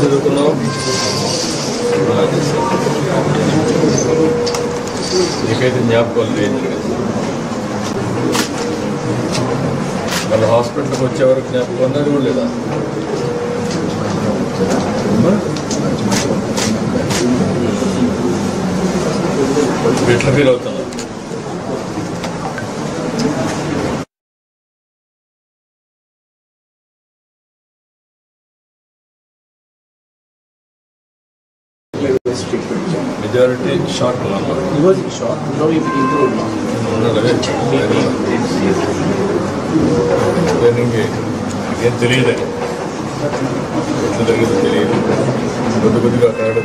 చదువుకున్నావు? నీకైతే జ్ఞాపకాలు లేదు. వాళ్ళ హాస్పిటల్కి వచ్చేవరకు జ్ఞాపకం ఉన్నది కూడా లేదా? ఎట్లా ఫీల్ అవుతున్నా? Majority shock. He was in shock. Now he improved now. ఏం తెలియదే ఎట్లా జరిగిందో తెలియదు. కొద్ది కొద్దిగా అక్కడ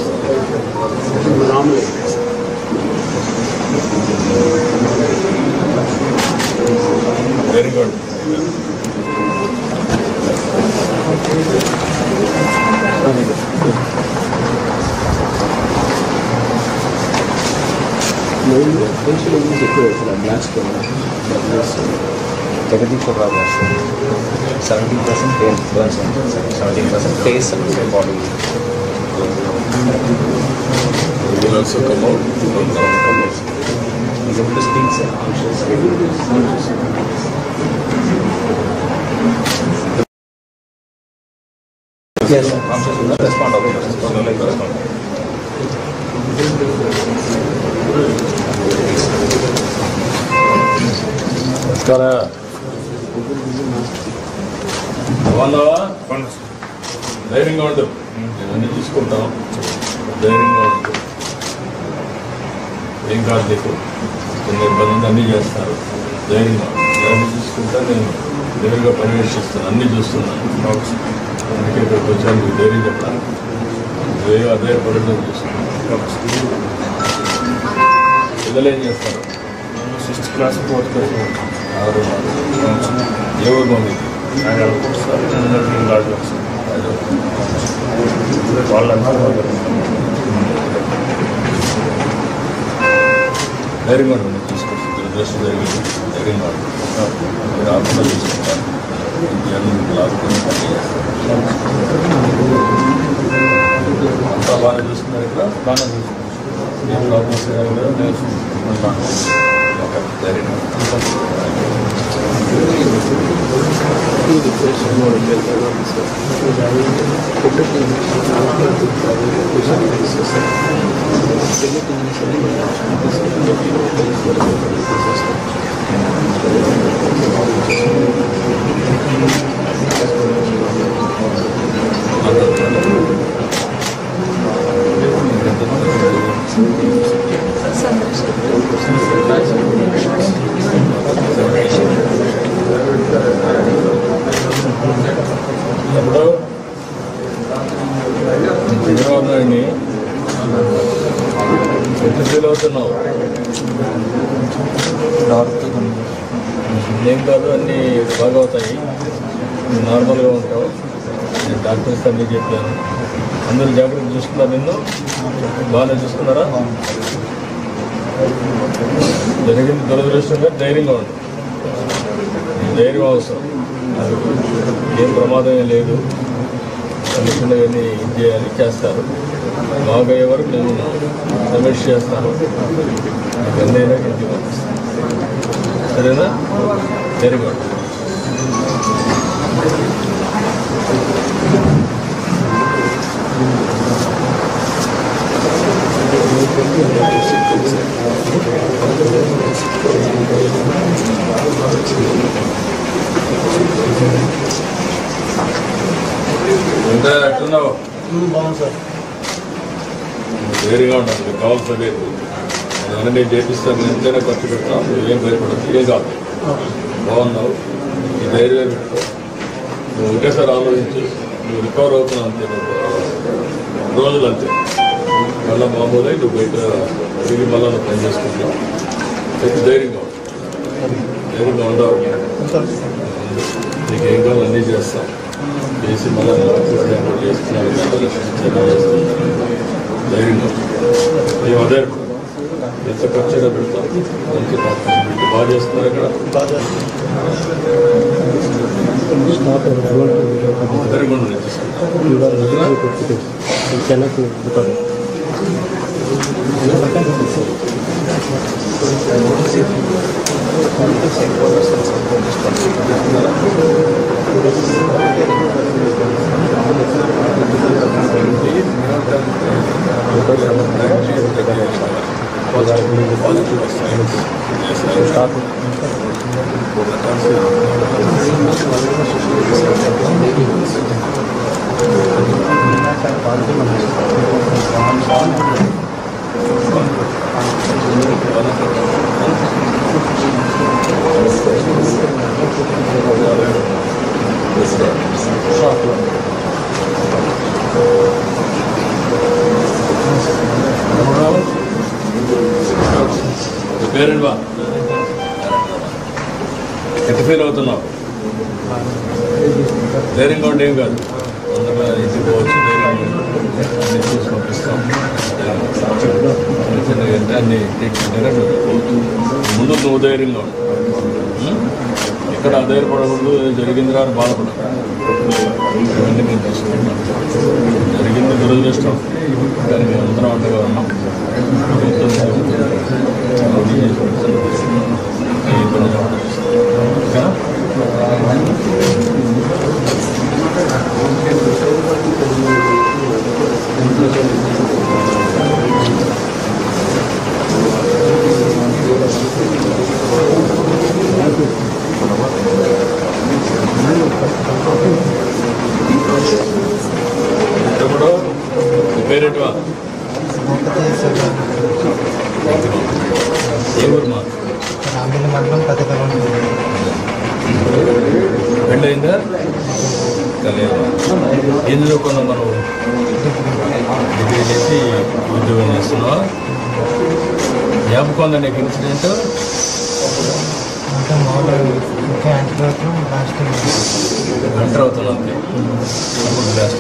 very good. Jagadish Babu, 70% pain burns, 70% face and body. He will also come out. He's able to speak, sir. Yes, sir. Respond. బాగున్నావా? ధైర్యంగా ఉండు. అన్నీ తీసుకుంటాం. ధైర్యంగా ఉండు. ఏం కాదు నీకు. కొన్ని ఇబ్బంది అన్నీ చేస్తారు. ధైర్యంగా అన్నీ చూసుకుంటా. నేను దగ్గరగా పర్యవేక్షిస్తాను. అన్నీ చూస్తున్నాను. అందుకే ఇక్కడికి వచ్చాను. మీకు ధైర్యం చెప్పడానికి. అదే పర్యటన చూస్తున్నాను. పిల్లలు ఏం చేస్తారు? 6th class, 4th class. ఏ ఊరు బాగుంది? వాళ్ళంతా ధైర్యంగా ఉంటుంది. తీసుకొచ్చి దురదృష్టం జరిగింది. ధైర్యంగా ఉంటుంది. మీరు ఆకుండా తీసుకుంటారు. లాభం అంతా బాగానే చూస్తున్నారు. ఇక్కడ బాగానే చూస్తున్నారు. ఏం ప్రాబ్లమ్స్ ఓకే. ధైర్యంగా ఎప్పుడో చంద్రబాబుని ఎట్లా ఫీల్ అవుతున్నావు? ఏం కాదు, అన్నీ బాగా అవుతాయి. నార్మల్గా ఉంటావు. నేను డాక్టర్స్ అన్నీ చెప్పాను. అందరూ జాగ్రత్త చూసుకున్నారు. నిన్ను బాగానే చూసుకున్నారా? జరిగింది దురదృష్టంగా. ధైర్యంగా ఉంది. ధైర్యం అవసరం. ఏం ప్రమాదమే లేదు. అనుకున్నవన్నీ ఇది చేయాలి, చేస్తారు. బాగా అయ్యే వరకు నేను సమీక్ష చేస్తాను. ఇవన్నీ అయినా ఇంటికి పంపిస్తాను. సరేనా? Very good. ఎంత ఎట్టున్నావు? బాగుంది సార్. ధైర్యంగా ఉండాలి. మీకు కావాల్సిందే అదన్నీ నేను చేపిస్తాను. ఎంతైనా ఖర్చు పెడతాను. నువ్వేం భయపడదు. ఏం కాదు. బాగున్నావు. ఈ ధైర్యమే పెట్టుకో. నువ్వు ఒకేసారి ఆలోచించు. నువ్వు రికవర్ అవుతున్నావు అంతే. రోజులు అంతే. మళ్ళీ మామూలు నువ్వు బయట తిరిగి మళ్ళీ నువ్వు పని చేసుకుంటావు. అయితే ధైర్యంగా ఉండవు. నీకు ఏం కావాలి అన్నీ చేస్తాం. చేసి మళ్ళీ చేస్తున్నాను. ధైర్యంగా మేము అదే ఎంత ఖర్చుగా పెడతాం. మంచి బాగా చేస్తున్నారు. ఇక్కడ దరిగొండ పేరెంట్ బా ఎంత ఫీల్ అవుతున్నావు? ధైర్యంగా ఉంటే ఏం కాదు, అందరూ ఇంటికి పోవచ్చు, అన్ని చూసి పంపిస్తాం. చిన్నగా అంటే అన్ని ట్రీట్మెంట్గా పోవచ్చు. ముందు నువ్వు ధైర్యంగా ఉండు. ఇక్కడ అధైర్యపడకూడదు, జరిగింది రాని బాధపడదు. ఇవన్నీ నేను చూసుకుంటాను. జరిగింది దురదృష్టం, కానీ మేము అందరం అంటగా ఉన్నాం. ఇప్పుడు పేరేంటివా? ఏ ఊరు మా? పెళ్ళయిందా? తెలియదు. ఏం చదువుకున్నాం మనం? డిగ్రీ చేసి ఉద్యోగం చేస్తున్నావా? జ్ఞాపకం ఉందా నీకు ఇన్సిడెంట్? ఎంటర్ అవుతున్నా అంతే. అప్పుడు లాస్ట్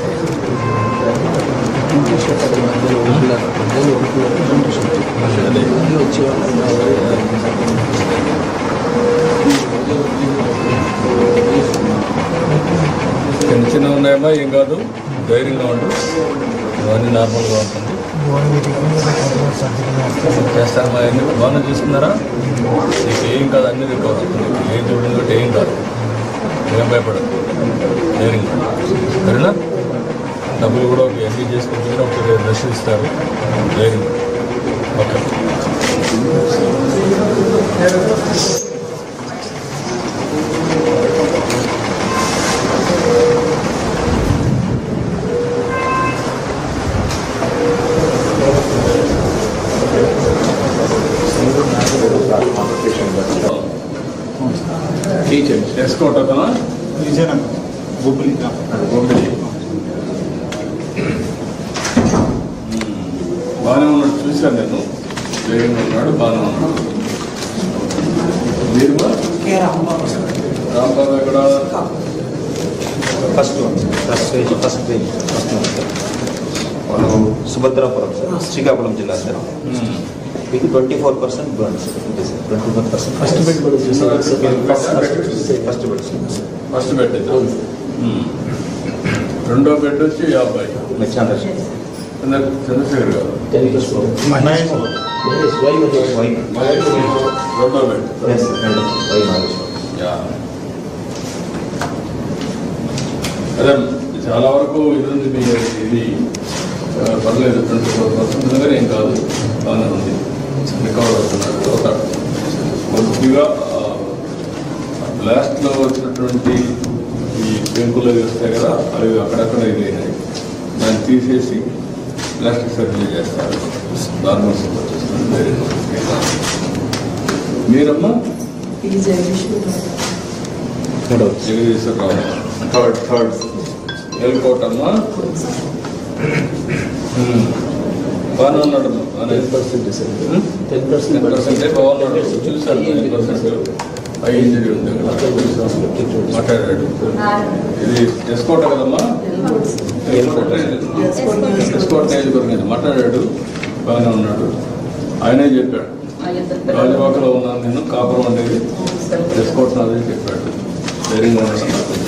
చిన్న చిన్న ఉన్నాయమ్మా, ఏం కాదు, ధైర్యంగా ఉండు. ఇవన్నీ నార్మల్గా ఉంటుంది. చేస్తారమ్మా, అన్ని బాగానే చూసుకున్నారా? నీకు ఏం కాదు, అన్ని రికవర్ అవుతుంది. ఏం చూడండి అంటే ఏం కాదు, ఏం భయపడదు, ధైర్యంగా. సరేనా? డబ్బులు కూడా ఒక ఎంపీ చేసుకుంటే ఒకటి రెస్ట్ ఇస్తారు, ధైర్యంగా. ఓకే. ఎస్కోట్ అతనా? బొబ్బిలి. బాగానే ఉన్నాడు, చూశాను నేను. ధైర్యంగా ఉన్నాడు, బాగానే ఉన్నాడు. మీరు రాంబాబు ఎక్కడ? ఫస్ట్ పేజ్ వాళ్ళు సుభద్రాపురం సార్, శ్రీకాకుళం జిల్లా సార్. మీకు 24% burn sir. 24% first bed. First bed. రెండో బెడ్ వచ్చి 50. చంద్రశేఖర్ గారు రెండో బెడ్. అదే చాలా వరకు ఇది ఉంది. ఇది పర్లేదు, 24% దగ్గర ఏం కాదు, బాగానే ఉంది, రికవర్ అవుతున్నాడు. అవుతాడు. కొద్దిగా బ్లాస్ట్లో వచ్చినటువంటి ఈ పెంకులు వస్తాయి కదా, అవి అక్కడక్కడ ఇదైనాయి. దాన్ని తీసేసి ప్లాస్టిక్ సర్జరీ చేస్తారు. నార్మల్ సపోర్ట్ చేస్తారు. మీరమ్మా? జగదీశ్వరరావు థర్డ్ ఎల్కోట్ అమ్మా. బాగానే ఉన్నాడమ్మా, 10% బాగున్నాడు. చూసాను 10% ఐ ఇంజరీ ఉంది అక్కడ, మాట్లాడాడు. ఇది ఎస్కోట కదమ్మా? ఎస్కోట్ నియోజకవర్గం మాట్లాడాడు, బాగానే ఉన్నాడు. ఆయనే చెప్పాడు, గాజువాకలో ఉన్నాను నేను, కాపురం అనేది ఎస్కోట్ నాదని చెప్పాడు. ధైర్యంగా ఉన్నాడు.